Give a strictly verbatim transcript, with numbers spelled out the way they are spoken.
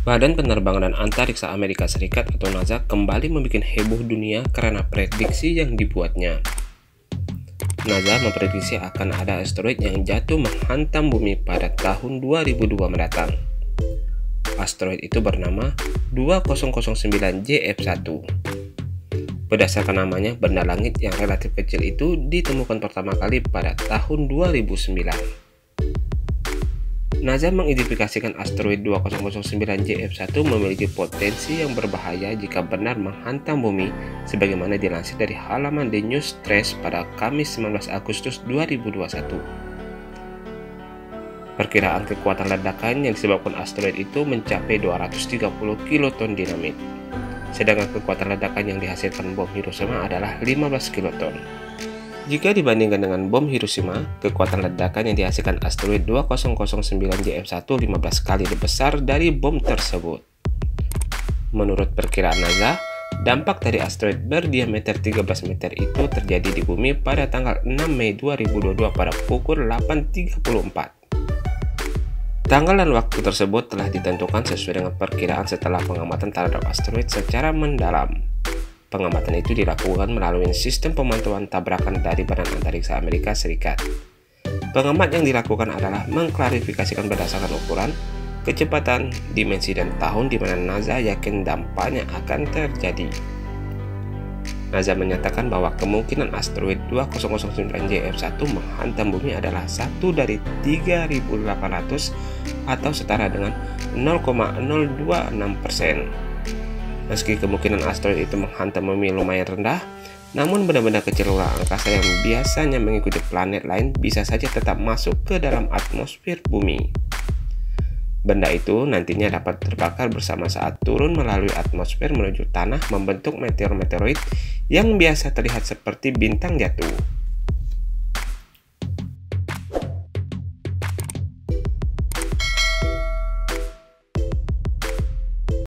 Badan Penerbangan dan Antariksa Amerika Serikat atau NASA kembali membuat heboh dunia karena prediksi yang dibuatnya. NASA memprediksi akan ada asteroid yang jatuh menghantam bumi pada tahun dua ribu dua mendatang. Asteroid itu bernama dua nol nol sembilan J F satu. Berdasarkan namanya, benda langit yang relatif kecil itu ditemukan pertama kali pada tahun dua ribu sembilan. NASA mengidentifikasikan asteroid dua nol nol sembilan J F satu memiliki potensi yang berbahaya jika benar menghantam bumi, sebagaimana dilansir dari halaman The News Trace pada Kamis sembilan belas Agustus dua ribu dua puluh satu. Perkiraan kekuatan ledakan yang disebabkan asteroid itu mencapai dua ratus tiga puluh kiloton dinamit, sedangkan kekuatan ledakan yang dihasilkan bom Hiroshima adalah lima belas kiloton. Jika dibandingkan dengan bom Hiroshima, kekuatan ledakan yang dihasilkan asteroid dua nol nol sembilan J F satu lima belas kali lebih besar dari bom tersebut. Menurut perkiraan NASA, dampak dari asteroid berdiameter tiga belas meter itu terjadi di bumi pada tanggal enam Mei dua ribu dua puluh dua pada pukul delapan tiga puluh empat. Tanggal dan waktu tersebut telah ditentukan sesuai dengan perkiraan setelah pengamatan terhadap asteroid secara mendalam. Pengamatan itu dilakukan melalui sistem pemantauan tabrakan dari Badan Antariksa Amerika Serikat. Pengamat yang dilakukan adalah mengklarifikasikan berdasarkan ukuran, kecepatan, dimensi, dan tahun di mana NASA yakin dampaknya akan terjadi. NASA menyatakan bahwa kemungkinan asteroid dua nol nol sembilan J F satu menghantam bumi adalah satu dari tiga ribu delapan ratus atau setara dengan nol koma nol dua enam persen. Meski kemungkinan asteroid itu menghantam bumi lumayan rendah, namun benda-benda kecil luar angkasa yang biasanya mengikuti planet lain bisa saja tetap masuk ke dalam atmosfer bumi. Benda itu nantinya dapat terbakar bersama saat turun melalui atmosfer menuju tanah membentuk meteor-meteoroid yang biasa terlihat seperti bintang jatuh.